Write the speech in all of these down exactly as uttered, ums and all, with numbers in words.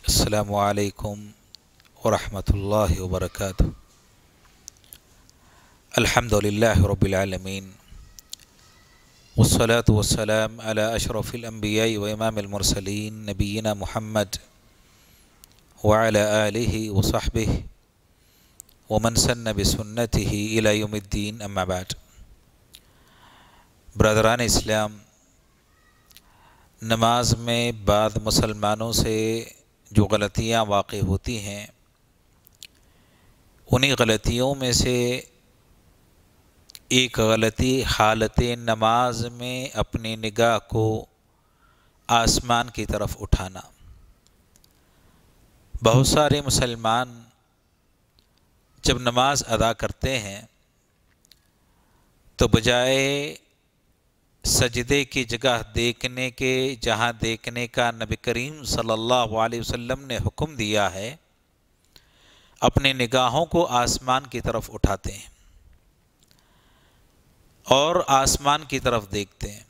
السلام علیکم ورحمۃ اللہ وبرکاتہ۔ الحمد للہ رب العالمین والصلاة والسلام علی اشرف الانبیاء و امام المرسلین نبینا محمد وعلی آلہ وصحبہ ومن سن بسنتہ الی یوم الدین، اما بعد۔ برادران اسلام، نماز میں بعض مسلمانوں سے جو غلطیاں واقع ہوتی ہیں، انہی غلطیوں میں سے ایک غلطی حالت نماز میں اپنی نگاہ کو آسمان کی طرف اٹھانا۔ بہت سارے مسلمان جب نماز ادا کرتے ہیں تو بجائے سجدے کی جگہ دیکھنے کے، جہاں دیکھنے کا نبی کریم صلی اللہ علیہ وسلم نے حکم دیا ہے، اپنے نگاہوں کو آسمان کی طرف اٹھاتے ہیں اور آسمان کی طرف دیکھتے ہیں۔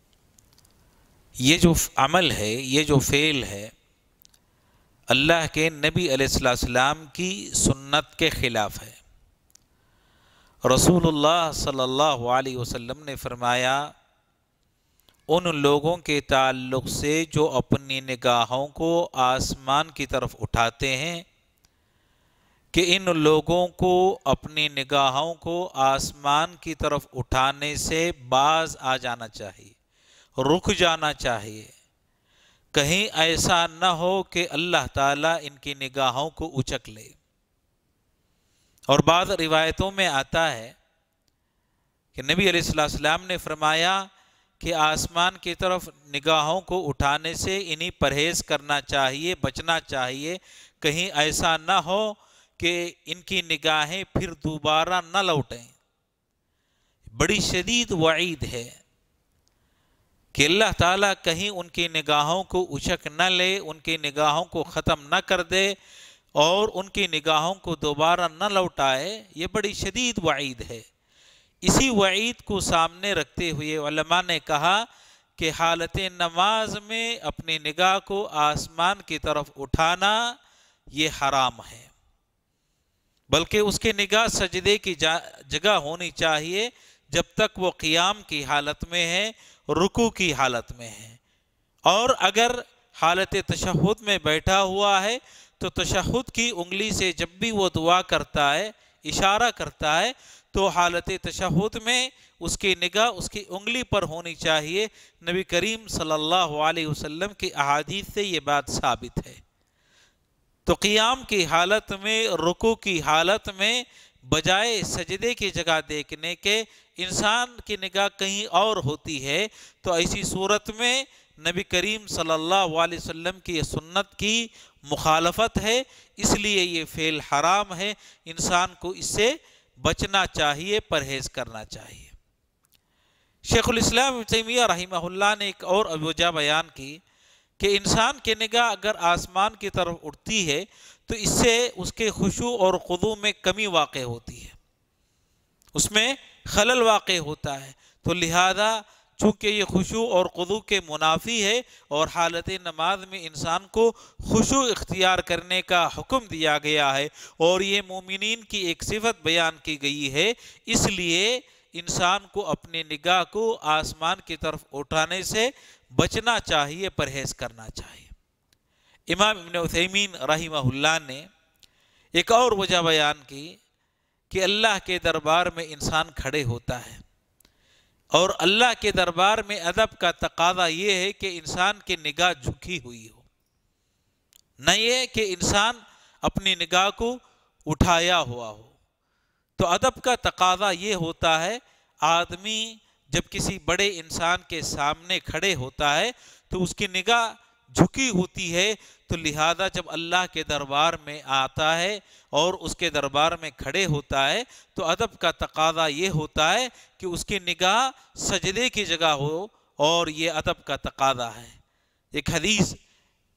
یہ جو عمل ہے، یہ جو فعل ہے، اللہ کے نبی علیہ السلام کی سنت کے خلاف ہے۔ رسول اللہ صلی اللہ علیہ وسلم نے فرمایا، ان لوگوں کے تعلق سے جو اپنی نگاہوں کو آسمان کی طرف اٹھاتے ہیں کہ ان لوگوں کو اپنی نگاہوں کو آسمان کی طرف اٹھانے سے باز آ جانا چاہیے، رک جانا چاہیے، کہیں ایسا نہ ہو کہ اللہ تعالیٰ ان کی نگاہوں کو اچک لے۔ اور بعض روایتوں میں آتا ہے کہ نبی علیہ السلام نے فرمایا کہ آسمان کی طرف نگاہوں کو اٹھانے سے انہیں پرہیز کرنا چاہیے، بچنا چاہیے، کہیں ایسا نہ ہو کہ ان کی نگاہیں پھر دوبارہ نہ لوٹیں۔ بڑی شدید وعید ہے کہ اللہ تعالیٰ کہیں ان کی نگاہوں کو اچک نہ لے، ان کی نگاہوں کو ختم نہ کر دے اور ان کی نگاہوں کو دوبارہ نہ لوٹائے۔ یہ بڑی شدید وعید ہے۔ اسی وعید کو سامنے رکھتے ہوئے علماء نے کہا کہ حالت نماز میں اپنی نگاہ کو آسمان کی طرف اٹھانا یہ حرام ہے، بلکہ اس کی نگاہ سجدے کی جگہ ہونی چاہیے جب تک وہ قیام کی حالت میں ہے، رکوع کی حالت میں ہے۔ اور اگر حالت تشہد میں بیٹھا ہوا ہے تو تشہد کی انگلی سے جب بھی وہ دعا کرتا ہے، اشارہ کرتا ہے، تو حالت تشہد میں اس کی نگاہ اس کی انگلی پر ہونی چاہیے۔ نبی کریم صلی اللہ علیہ وسلم کی احادیث سے یہ بات ثابت ہے۔ تو قیام کی حالت میں، رکوع کی حالت میں بجائے سجدے کی جگہ دیکھنے کے انسان کی نگاہ کہیں اور ہوتی ہے، تو ایسی صورت میں نبی کریم صلی اللہ علیہ وسلم کی سنت کی مخالفت ہے، اس لیے یہ فعل حرام ہے۔ انسان کو اس سے بچنا چاہیے، پرہیز کرنا چاہیے۔ شیخ الاسلام ابن تیمیہ رحمہ اللہ نے ایک اور وجہ بیان کی کہ انسان کی نگاہ اگر آسمان کی طرف اٹھتی ہے تو اس سے اس کے خشوع اور خضوع میں کمی واقع ہوتی ہے، اس میں خلل واقع ہوتا ہے۔ تو لہذا چونکہ یہ خشوع اور خضوع کے منافی ہے اور حالت نماز میں انسان کو خشوع اختیار کرنے کا حکم دیا گیا ہے اور یہ مومنین کی ایک صفت بیان کی گئی ہے، اس لیے انسان کو اپنی نگاہ کو آسمان کی طرف اٹھانے سے بچنا چاہیے، پرہیز کرنا چاہیے۔ امام ابن عثیمین رحمہ اللہ نے ایک اور وجہ بیان کی کہ اللہ کے دربار میں انسان کھڑے ہوتا ہے اور اللہ کے دربار میں ادب کا تقاضا یہ ہے کہ انسان کی نگاہ جھکی ہوئی ہو، نہ یہ کہ انسان اپنی نگاہ کو اٹھایا ہوا ہو۔ تو ادب کا تقاضا یہ ہوتا ہے، آدمی جب کسی بڑے انسان کے سامنے کھڑے ہوتا ہے تو اس کی نگاہ جھکی ہوتی ہے، تو لہذا جب اللہ کے دربار میں آتا ہے اور اس کے دربار میں کھڑے ہوتا ہے تو ادب کا تقاضا یہ ہوتا ہے کہ اس کی نگاہ سجدے کی جگہ ہو، اور یہ ادب کا تقاضا ہے۔ ایک حدیث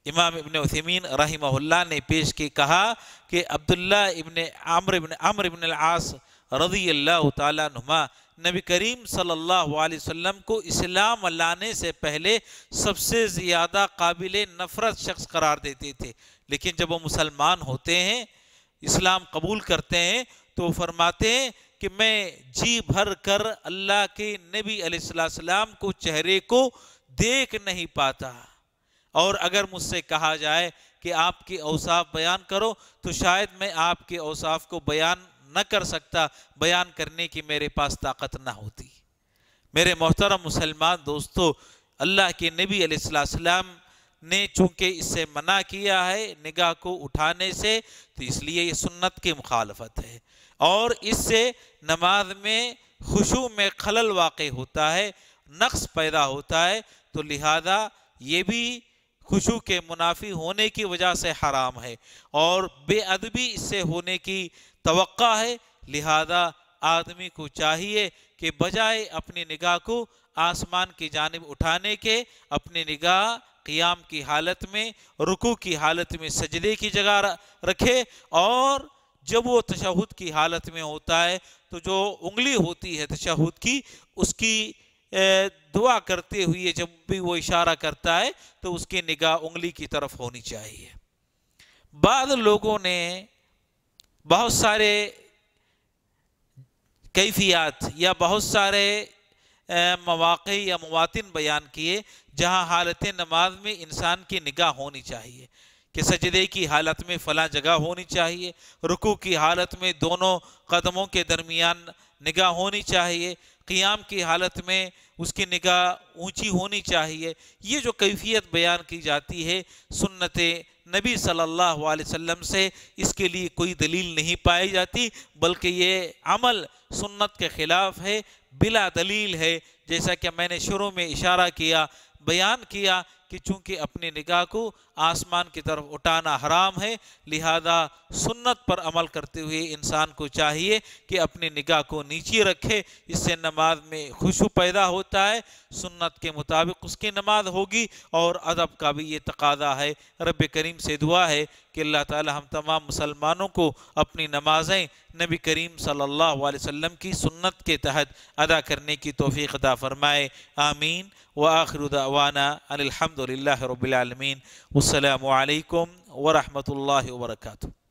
امام ابن عثیمین رحمہ اللہ نے پیش کی کہا کہ عبداللہ ابن عمرو ابن عمرو ابن العاص رضی اللہ تعالیٰ عنہما نبی کریم صلی اللہ علیہ وسلم کو اسلام لانے سے پہلے سب سے زیادہ قابل نفرت شخص قرار دیتے تھے، لیکن جب وہ مسلمان ہوتے ہیں، اسلام قبول کرتے ہیں، تو فرماتے ہیں کہ میں جی بھر کر اللہ کے نبی علیہ السلام کو چہرے کو دیکھ نہیں پاتا، اور اگر مجھ سے کہا جائے کہ آپ کے اوصاف بیان کرو تو شاید میں آپ کے اوصاف کو بیان نہ کر سکتا، بیان کرنے کی میرے پاس طاقت نہ ہوتی۔ میرے محترم مسلمان دوستو، اللہ کے نبی علیہ السلام نے چونکہ اس سے منع کیا ہے نگاہ کو اٹھانے سے، تو اس لیے یہ سنت کی مخالفت ہے، اور اس سے نماز میں خشوع میں خلل واقع ہوتا ہے، نقص پیدا ہوتا ہے، تو لہذا یہ بھی خشوع کے منافی ہونے کی وجہ سے حرام ہے، اور بے ادبی اس سے ہونے کی توقع ہے۔ لہذا آدمی کو چاہیے کہ بجائے اپنی نگاہ کو آسمان کی جانب اٹھانے کے، اپنی نگاہ قیام کی حالت میں، رکوع کی حالت میں سجدے کی جگہ رکھے، اور جب وہ تشہد کی حالت میں ہوتا ہے تو جو انگلی ہوتی ہے تشہد کی، اس کی دعا کرتے ہوئے جب بھی وہ اشارہ کرتا ہے تو اس کی نگاہ انگلی کی طرف ہونی چاہیے۔ بعض لوگوں نے بہت سارے کیفیات یا بہت سارے مواقع یا مواطن بیان کیے جہاں حالت نماز میں انسان کی نگاہ ہونی چاہیے، کہ سجدے کی حالت میں فلاں جگہ ہونی چاہیے، رکوع کی حالت میں دونوں قدموں کے درمیان نگاہ ہونی چاہیے، قیام کی حالت میں اس کی نگاہ اونچی ہونی چاہیے۔ یہ جو کیفیت بیان کی جاتی ہے سنت نبی صلی اللہ علیہ وسلم سے اس کے لیے کوئی دلیل نہیں پائی جاتی، بلکہ یہ عمل سنت کے خلاف ہے، بلا دلیل ہے۔ جیسا کہ میں نے شروع میں اشارہ کیا، بیان کیا کہ چونکہ اپنی نگاہ کو آسمان کی طرف اٹھانا حرام ہے، لہذا سنت پر عمل کرتے ہوئے انسان کو چاہیے کہ اپنی نگاہ کو نیچے رکھے، اس سے نماز میں خشوع پیدا ہوتا ہے، سنت کے مطابق اس کی نماز ہوگی، اور ادب کا بھی یہ تقاضا ہے۔ رب کریم سے دعا ہے کہ اللہ تعالی ہم تمام مسلمانوں کو اپنی نمازیں نبی کریم صلی اللہ علیہ وسلم کی سنت کے تحت ادا کرنے کی توفیق عطا فرمائے، آمین۔ وآخر دعوانا ان الحمد للہ رب العالمین، والسلام علیکم ورحمۃ اللہ وبرکاتہ۔